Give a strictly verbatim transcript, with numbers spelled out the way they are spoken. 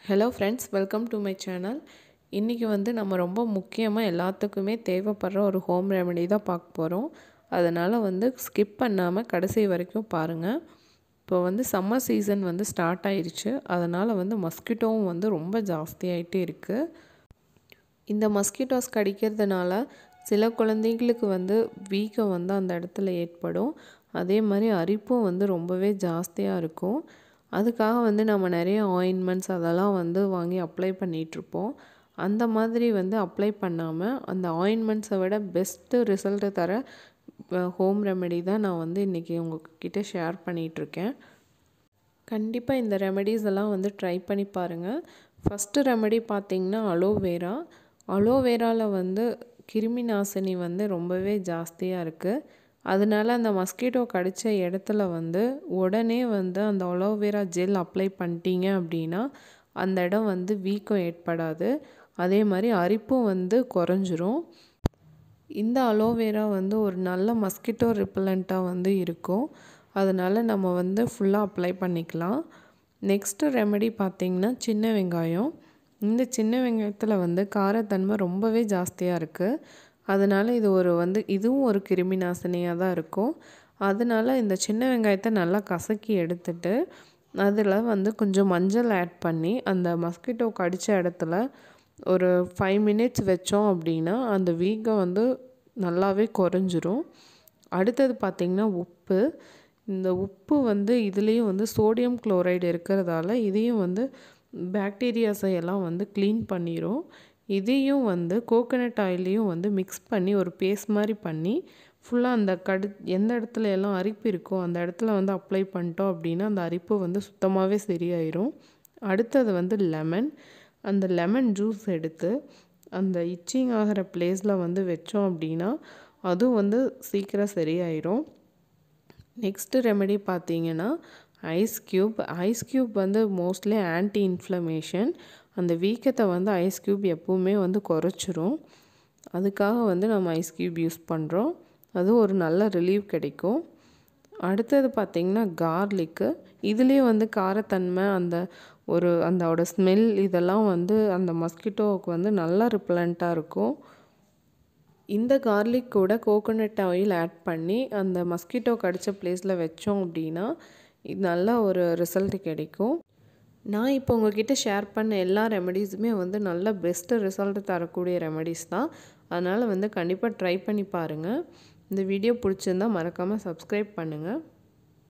Hello friends, welcome to my channel. இன்னைக்கு வந்து நம்ம ரொம்ப முக்கியமா எல்லாத்துக்குமே தேவைப்படுற ஒரு ஹோம் ரெமெடி தான் பார்க்க போறோம். அதனால வந்து ஸ்கிப் பண்ணாம கடைசி வரைக்கும் பாருங்க. இப்போ வந்து சம்மர் சீசன் வந்து ஸ்டார்ட் ஆயிருச்சு. அதனால வந்து மஸ்கிட்டோவும் வந்து ரொம்ப ஜாஸ்தி ஆயிட்டே இருக்கு. இந்த மஸ்கிட்டோஸ் கடிக்கிறதுனால சில குழந்தைகளுக்கு வந்து வீக்கம் வந்து அந்த இடத்துல ஏற்படும். அதே மாதிரி அரிப்பும் வந்து ரொம்பவே ஜாஸ்தியா இருக்கும். அதுக்காக வந்து நம்ம நிறைய ஆயின்மெண்ட்ஸ் அதெல்லாம் வந்து வாங்கி அப்ளை பண்ணிகிட்ருப்போம். அந்த மாதிரி வந்து அப்ளை பண்ணாமல் அந்த ஆயின்மெண்ட்ஸை விட பெஸ்ட்டு ரிசல்ட்டு தர ஹோம் ரெமெடி தான் நான் வந்து இன்றைக்கி உங்கள்கிட்ட ஷேர் பண்ணிகிட்ருக்கேன். கண்டிப்பாக இந்த ரெமெடிஸ் எல்லாம் வந்து ட்ரை பண்ணி பாருங்கள். ஃபஸ்ட்டு ரெமெடி பார்த்திங்கன்னா அலோவேரா. அலோவேராவில் வந்து கிருமி நாசினி வந்து ரொம்பவே ஜாஸ்தியாக இருக்குது. அதனால அந்த மஸ்கிட்டோ கடித்த இடத்துல வந்து உடனே வந்து அந்த அலோவேரா ஜெல் அப்ளை பண்ணிட்டீங்க அப்படின்னா அந்த இடம் வந்து வீக்கம் ஏற்படாது. அதே மாதிரி அரிப்பும் வந்து குறைஞ்சிரும். இந்த அலோவேரா வந்து ஒரு நல்ல மஸ்கிட்டோ ரிப்பலண்ட்டாக வந்து இருக்கும். அதனால் நம்ம வந்து ஃபுல்லாக அப்ளை பண்ணிக்கலாம். நெக்ஸ்ட்டு ரெமெடி பார்த்திங்கன்னா சின்ன வெங்காயம். இந்த சின்ன வெங்காயத்தில் வந்து காரத்தன்மை ரொம்பவே ஜாஸ்தியாக இருக்குது. அதனால் இது ஒரு வந்து இதுவும் ஒரு கிருமி நாசினியாக தான் இருக்கும். அதனால் இந்த சின்ன வெங்காயத்தை நல்லா கசக்கி எடுத்துட்டு அதில் வந்து கொஞ்சம் மஞ்சள் ஆட் பண்ணி அந்த மஸ்கிட்டோ கடித்த இடத்துல ஒரு ஃபைவ் மினிட்ஸ் வச்சோம் அப்படின்னா அந்த வீக்கம் வந்து நல்லாவே குறைஞ்சிரும். அடுத்தது பார்த்திங்கன்னா உப்பு. இந்த உப்பு வந்து இதுலேயும் வந்து சோடியம் குளோரைடு இருக்கிறதால இதையும் வந்து பாக்டீரியாஸை எல்லாம் வந்து க்ளீன் பண்ணிடும். இதையும் வந்து கோகோனட் ஆயிலையும் வந்து மிக்ஸ் பண்ணி ஒரு பேஸ்ட் மாதிரி பண்ணி ஃபுல்லாக அந்த கடு எந்த இடத்துல எல்லாம் அரிப்பு இருக்கோ அந்த இடத்துல வந்து அப்ளை பண்ணிட்டோம் அப்படின்னா அந்த அரிப்பு வந்து சுத்தமாகவே சரியாயிரும். அடுத்தது வந்து லெமன். அந்த லெமன் ஜூஸ் எடுத்து அந்த இச்சிங் ஆகிற பிளேஸில் வந்து வச்சோம் அப்படின்னா அதுவும் வந்து சீக்கிரம் சரியாயிரும். நெக்ஸ்ட்டு ரெமெடி பார்த்தீங்கன்னா ஐஸ் க்யூப். ஐஸ் க்யூப் வந்து மோஸ்ட்லி ஆன்டி இன்ஃப்ளமேஷன். அந்த வீக்கத்தை வந்து ஐஸ் க்யூப் எப்போவுமே வந்து குறைச்சிரும். அதுக்காக வந்து நம்ம ஐஸ் க்யூப் யூஸ் பண்ணுறோம். அது ஒரு நல்ல ரிலீவ் கிடைக்கும். அடுத்தது பார்த்திங்கன்னா கார்லிக்கு. இதுலேயும் வந்து காரத்தன்மை அந்த ஒரு அதோட ஸ்மெல் இதெல்லாம் வந்து அந்த மஸ்கிட்டோவுக்கு வந்து நல்லா ரிப்பலண்ட்டாக இருக்கும். இந்த கார்லிக் கூட கோகோனட் ஆயில் ஆட் பண்ணி அந்த மஸ்கிட்டோ கடித்த பிளேஸில் வச்சோம் அப்படின்னா இது நல்ல ஒரு ரிசல்ட் கிடைக்கும். நான் இப்போ உங்கள்கிட்ட ஷேர் பண்ண எல்லா ரெமெடிஸுமே வந்து நல்ல பெஸ்ட்டு ரிசல்ட் தரக்கூடிய ரெமெடிஸ் தான். அதனால் வந்து கண்டிப்பாக ட்ரை பண்ணி பாருங்கள். இந்த வீடியோ பிடிச்சிருந்தால் மறக்காமல் சப்ஸ்கிரைப் பண்ணுங்கள்.